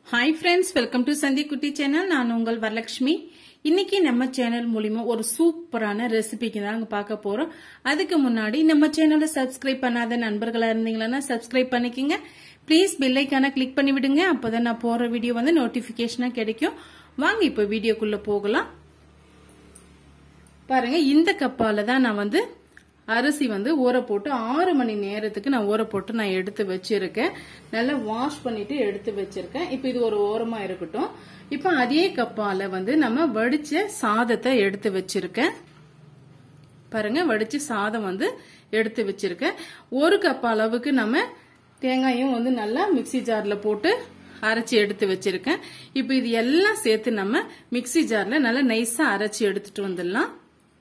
Hi friends welcome to संदी कुटी channel நான் உங்கள் வரலட்சுமி இன்னைக்கு நம்ம சேனல் மூலமா ஒரு சூப்பரான ரெசிபிக்கு தான் பார்க்க போறோம் அதுக்கு முன்னாடி நம்ம சேனலை சப்ஸ்கிரைப் பண்ணாத நண்பர்களா இருந்தீங்கன்னா சப்ஸ்கிரைப் பண்ணிக்கங்க ப்ளீஸ் பெல் ஐகானை கிளிக் பண்ணி விடுங்க அப்பதான் நான் போற வீடியோ வந்து நோட்டிபிகேஷனா கிடைக்கும் வாங்க இப்போ வீடியோக்குள்ள போகலாம் பாருங்க இந்த கப்பால தான் நான் வந்து அரிசி வந்து ஊற போட்டு 6 மணி நேரத்துக்கு நான் ஊற போட்டு நான் எடுத்து வச்சிருக்கேன் நல்லா வாஷ் பண்ணிட்டு எடுத்து வச்சிருக்கேன் இப்போ இது ஒரு ஓரமா இருக்கட்டும் இப்போ அதே கப்பால வந்து நம்ம வடிச்ச சாதத்தை எடுத்து வச்சிருக்கேன் பாருங்க வடிச்ச சாதம் வந்து எடுத்து வச்சிருக்கேன் ஒரு கப் அளவுக்கு நம்ம தேங்காயும் வந்து நல்லா மிக்ஸி ஜார்ல போட்டு அரைச்சி எடுத்து வச்சிருக்கேன் இப்போ இது எல்லாம் சேர்த்து நம்ம மிக்ஸி ஜார்ல நல்லா நைஸா அரைச்சி எடுத்துட்டு வந்துடலாம்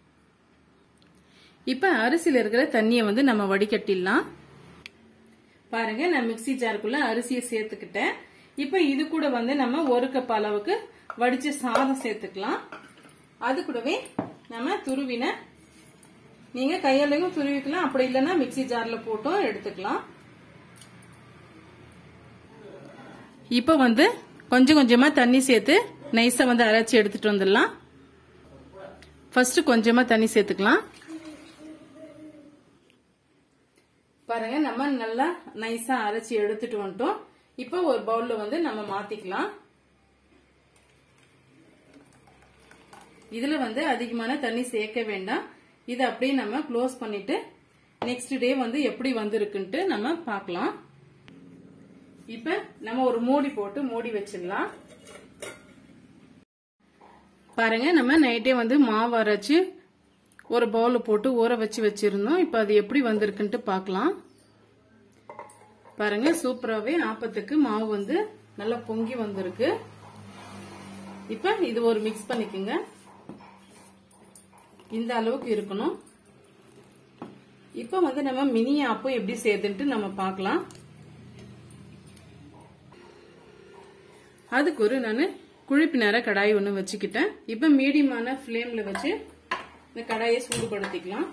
இப்ப அரிசியில இருக்கிற தண்ணியை வந்து நம்ம வடிகட்டிடலாம் பாருங்க நான் மிக்ஸி ஜாருக்குள்ள அரிசியை சேர்த்துக்கிட்டேன் இப்ப இது கூட வந்து நம்ம ஒரு கப் அளவுக்கு வடிச்ச சாதம் சேர்த்துக்கலாம் அது கூடவே நம்ம துருவின நீங்க கையாலையும் துருவிக்கலாம் அப்படி இல்லைன்னா மிக்ஸி ஜார்ல போட்டும் எடுத்துக்கலாம் இப்ப வந்து கொஞ்சம் கொஞ்சமா தண்ணி சேர்த்து நைஸா வந்து அரைச்சி எடுத்துட்டு வந்துடலாம் ஃபர்ஸ்ட் கொஞ்சமா தண்ணி சேர்த்துக்கலாம் பாருங்க நம்ம நல்லா நைஸா அரைச்சி எடுத்துட்டு வந்துட்டோம் இப்போ ஒரு பவுல்ல வந்து நம்ம மாத்திக்கலாம் இதுல வந்து அதிகமான தண்ணி சேர்க்க வேண்டாம் இதை அப்படியே நம்ம க்ளோஸ் பண்ணிட்டு நெக்ஸ்ட் டே வந்து எப்படி வந்திருக்குன்ட்டு நம்ம பார்க்கலாம் இப்ப நம்ம ஒரு மூடி போட்டு மூடி வச்சிடலாம் பாருங்க நம்ம நைட்டே வந்து மாவு அரைச்சு ஒரு பவுல் போட்டு ஊற வச்சு வச்சிருந்தோம் இப்ப அது எப்படி வந்திருக்குன்ட்டு பார்க்கலாம் பாருங்க சூப்பராவே ஆப்பத்துக்கு மாவு வந்து நல்லா பொங்கி வந்திருக்கு இப்ப இது ஒரு மிக்ஸ் பண்ணிக்கோங்க இந்த அளவுக்கு இருக்கணும் இப்ப வந்து நம்ம மினி ஆப்பம் எப்படி செய்யுதுன்ட்டு நம்ம பார்க்கலாம் அதுக்கு ஒரு நான் குழிப்பு நேர கடாய் ஒண்ணு வச்சுக்கிட்டேன் இப்ப மீடியமான ஃப்ளேம்ல வச்சு இந்த கடாயை சூடுபடுத்திக்கலாம்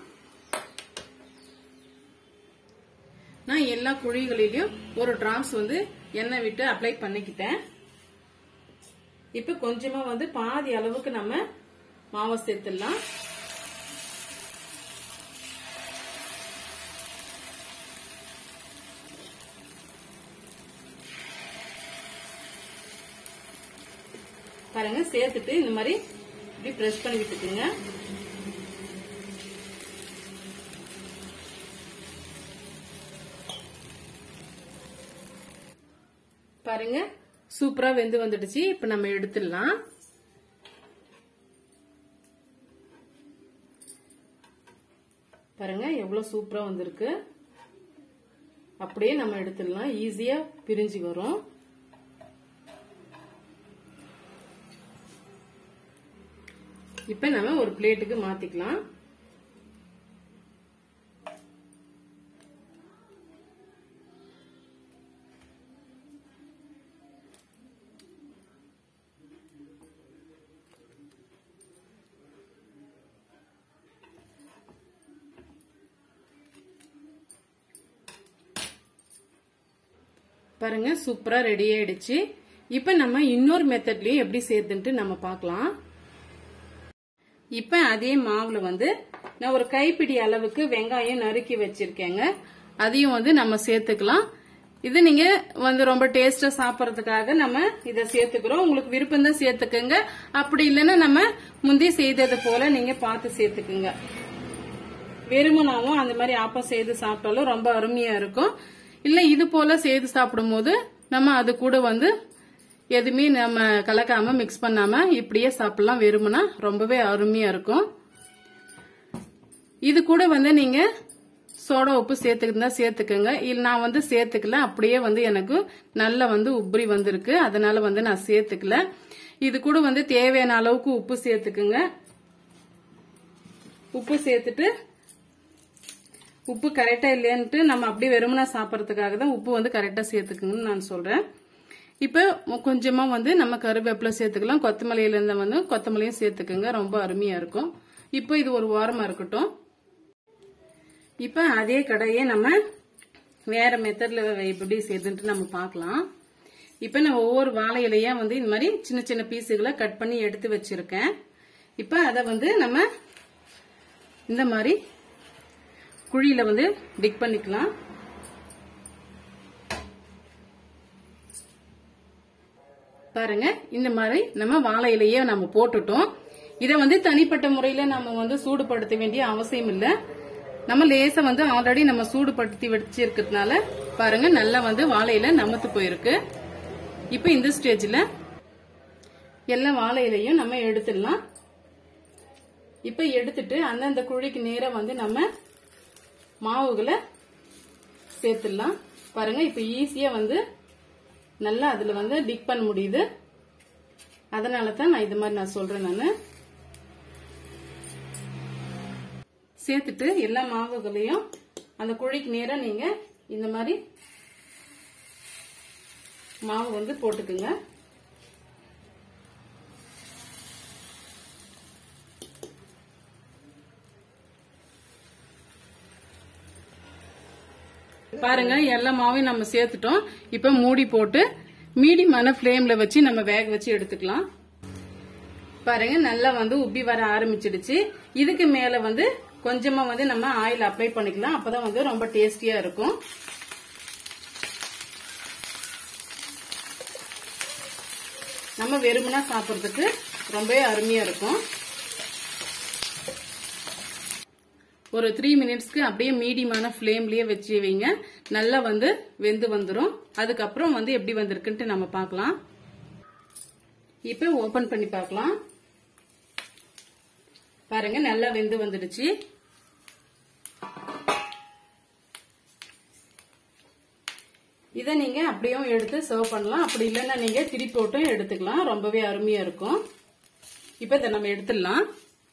நான் எல்லா குழிகளிலும் ஒரு டிராப்ஸ் வந்து எண்ணெய் விட்டு அப்ளை பண்ணிக்கிட்டேன் இப்ப கொஞ்சமா வந்து பாதி அளவுக்கு நம்ம மாவை சேர்த்துடலாம் பாருங்க சேர்த்துட்டு இந்த மாதிரி இப்படி பிரஷ் பண்ணி விட்டுக்குங்க பாருங்க சூப்பரா வெந்து வந்துடுச்சு இப்ப நம்ம எடுத்துடலாம் பாருங்க எவ்வளவு சூப்பரா வந்திருக்கு அப்படியே நம்ம எடுத்துடலாம் ஈஸியா பிரிஞ்சு வரும் இப்ப நம்ம ஒரு பிளேட்டுக்கு மாத்திக்கலாம் பாருங்க சூப்பரா ரெடி ஆயிடுச்சு இப்ப நம்ம இன்னொரு மெத்தட்லயும் எப்படி செய்யுதுன்ட்டு நம்ம பார்க்கலாம் இப்ப அதே மாவுல வந்து நான் ஒரு கைப்பிடி அளவுக்கு வெங்காயம் நறுக்கி வச்சிருக்கேங்க அதையும் வந்து நம்ம சேர்த்துக்கலாம் இது நீங்க வந்து ரொம்ப டேஸ்டா சாப்பிடறதுக்காக நம்ம இதை சேர்த்துக்கிறோம் உங்களுக்கு விருப்பம் தான் சேர்த்துக்கங்க அப்படி இல்லைன்னா நம்ம முந்தைய செய்தது போல நீங்க பார்த்து சேர்த்துக்குங்க வெறுமனாவும் அந்த மாதிரி ஆப்பம் செய்து சாப்பிட்டாலும் ரொம்ப அருமையா இருக்கும் இல்ல இது போல செய்து சாப்பிடும் போது நம்ம அது கூட வந்து எதுவுமே நம்ம கலக்காம மிக்ஸ் பண்ணாம இப்படியே சாப்பிடலாம் வெறுமனா ரொம்பவே அருமையா இருக்கும் இது கூட வந்து நீங்க சோடா உப்பு சேர்த்துக்கிட்டா சேர்த்துக்கங்க இல்ல நான் வந்து சேர்த்துக்கல அப்படியே வந்து எனக்கு நல்லா வந்து உப்பரி வந்திருக்கு அதனால வந்து நான் சேர்த்துக்கல இது கூட வந்து தேவையான அளவுக்கு உப்பு சேர்த்துக்குங்க உப்பு சேர்த்துட்டு உப்பு கரெக்டா இல்லையான்ட்டு நம்ம அப்படியே வெறுமனா சாப்பிடறதுக்காக தான் உப்பு வந்து கரெக்டா சேர்த்துக்குங்கன்னு நான் சொல்றேன் இப்ப கொஞ்சமா வந்து நம்ம கருவேப்பிலை சேர்த்துக்கலாம் கொத்தமல்லியில இருந்தா வந்து கொத்தமல்லியும் சேர்த்துக்குங்க ரொம்ப அருமையா இருக்கும் இப்ப இது ஒரு வாரமா இருக்கட்டும் இப்ப அதே கடையை நம்ம வேற மெத்தட்ல எப்படி செய்யுதுன்ட்டு நம்ம பார்க்கலாம் இப்ப நான் ஒவ்வொரு வாழை இலையா வந்து இந்த மாதிரி சின்ன சின்ன பீஸுகளை கட் பண்ணி எடுத்து வச்சிருக்கேன். இப்ப அத வந்து நம்ம இந்த மாதிரி குழியில வந்து டிக் பண்ணிக்கலாம். பாருங்க, இந்த மாதிரி நம்ம வாழை இலைய நம்ம போட்டுட்டோம். இத வந்து தனிப்பட்ட முறையில நம்ம வந்து சூடுபடுத்த வேண்டிய அவசியம் இல்ல. நம்ம லேசா வந்து ஆல்ரெடி நம்ம சூடுபடுத்தி வச்சிருக்கிறதுனால பாருங்க நல்லா வந்து வாழையில நமத்து போயிருக்கு. இப்ப இந்த ஸ்டேஜ்ல எல்லா வாழை இலையும் நம்ம எடுத்துடலாம். இப்ப எடுத்துட்டு அந்தந்த குழிக்கு நேரா வந்து நம்ம மாவுகளை சேர்த்துடலாம். பாருங்க, இப்ப ஈஸியா வந்து நல்லா அதுல வந்து டிக் பண்ண முடியுது. அதனாலதான் நான் இது மாதிரி நான் சொல்றேன். நானு சேர்த்துட்டு எல்லா மாவுகளையும் அந்த குழிக்கு நேரா நீங்க இந்த மாதிரி மாவு வந்து போட்டுக்குங்க. பாருங்க, எல்லா மாவையும் நம்ம சேர்த்துட்டோம். இப்ப மூடி போட்டு மீடியமான ஃப்ளேம்ல வச்சு நம்ம வேக வச்சு எடுத்துக்கலாம். பாருங்க, நல்லா வந்து உப்பி வர ஆரம்பிச்சிடுச்சு. இதுக்கு மேல வந்து கொஞ்சமா வந்து நம்ம ஆயில் அப்ளை பண்ணிக்கலாம். அப்பதான் வந்து ரொம்ப டேஸ்டியா இருக்கும். நம்ம வெறுமனா சாப்பிட்றதுக்கு ரொம்பவே அருமையா இருக்கும். ஒரு 3 மினிட்ஸ்க்கு அப்படியே மீடியமான ஃப்ளேம்லயே வச்சு வைங்க. நல்லா வந்து வெந்து வந்துடும். அதுக்கப்புறம் வந்து எப்படி வந்திருக்குன்ட்டு நம்ம பார்க்கலாம். இப்ப ஓபன் பண்ணி பார்க்கலாம். பாருங்க, நல்லா வெந்து வந்துடுச்சு. இதை நீங்க அப்படியே எடுத்து சர்வ் பண்ணலாம். அப்படி இல்லைன்னா நீங்க திருப்பி போட்டும் எடுத்துக்கலாம். ரொம்பவே அருமையா இருக்கும். இப்ப இதை நம்ம எடுத்துடலாம்.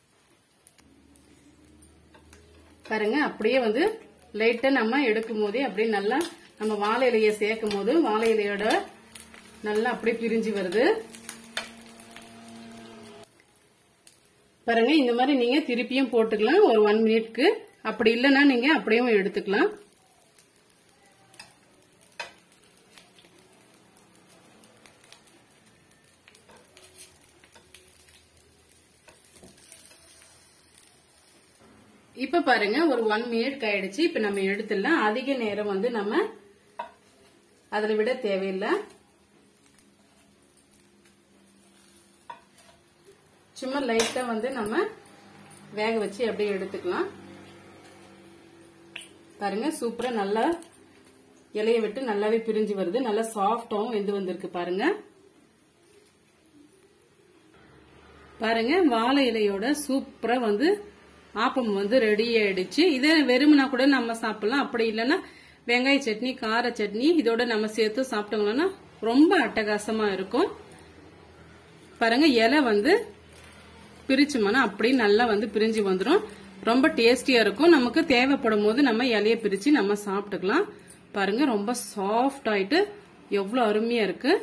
பாருங்க, அப்படியே வந்து லைட்டா நம்ம எடுக்கும் போதே அப்படியே நல்லா நம்ம வாழை இலைய சேர்க்கும் போது வாழை இலையோட நல்லா அப்படியே பிரிஞ்சு வருது. பாருங்க, இந்த மாதிரி நீங்க திருப்பியும் போட்டுக்கலாம் ஒரு 1 மினிட்க்கு. அப்படி இல்லைன்னா நீங்க அப்படியே எடுத்துக்கலாம். இப்ப பாருங்க, ஒரு 1 மினிட் ஆயிடுச்சு. இப்ப நம்ம எடுத்துடலாம். அதிக நேரம் வந்து நம்ம அதுல விட தேவையில்லை. சும்மா லைட்டா வந்து நம்ம வேக வச்சு அப்படியே எடுத்துக்கலாம். பாருங்க, சூப்பரா நல்லா இலைய விட்டு நல்லாவே பிரிஞ்சு வருது. நல்லா சாஃப்டாவும் வெந்து வந்திருக்கு. பாருங்க பாருங்க, வாழை இலையோட சூப்பரா வந்து ஆப்பம் வந்து ரெடி ஆயிடுச்சு. இதை வெறுமனா கூட நம்ம சாப்பிடலாம். அப்படி இல்லைன்னா வெங்காய சட்னி, கார சட்னி இதோட நம்ம சேர்த்து சாப்பிட்டோம்னா ரொம்ப அட்டகாசமா இருக்கும். பாருங்க, இலை வந்து பிரிச்சுமானா அப்படி நல்லா வந்து பிரிஞ்சு வந்துடும். ரொம்ப டேஸ்டியா இருக்கும். நமக்கு தேவைப்படும் போது நம்ம இலைய பிரிச்சு நம்ம சாப்பிட்டுக்கலாம். பாருங்க, ரொம்ப சாஃப்ட் ஆயிட்டு எவ்வளவு அருமையா இருக்கு.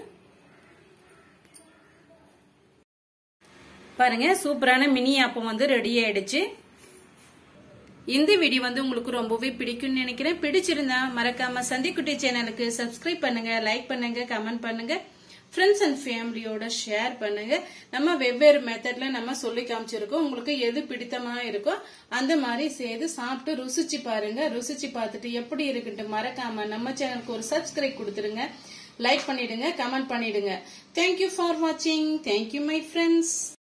பாருங்க, சூப்பரான மினி ஆப்பம் வந்து ரெடி ஆயிடுச்சு. இந்த வீடியோ வந்து உங்களுக்கு ரொம்பவே பிடிக்கும்னு நினைக்கிறேன். பிடிச்சிருந்தா மறக்காம சந்திக்குட்டி சேனலுக்கு சப்ஸ்கிரைப் பண்ணுங்க, லைக் பண்ணுங்க, கமெண்ட் பண்ணுங்க, ஃப்ரெண்ட்ஸ் அண்ட் ஃபேமிலியோட ஷேர் பண்ணுங்க. நம்ம வெவ்வேறு மெத்தட்ல நம்ம சொல்லி காமிச்சிருக்கோம். உங்களுக்கு எது பிடித்தமா இருக்கோ அந்த மாதிரி செய்து சாப்பிட்டு ருசிச்சு பாருங்க. ருசிச்சு பார்த்துட்டு எப்படி இருக்குன்ட்டு மறக்காம நம்ம சேனலுக்கு ஒரு சப்ஸ்கிரைப் கொடுத்துருங்க, லைக் பண்ணிடுங்க, கமெண்ட் பண்ணிடுங்க. தேங்க்யூ ஃபார் வாட்சிங். Thank you my friends.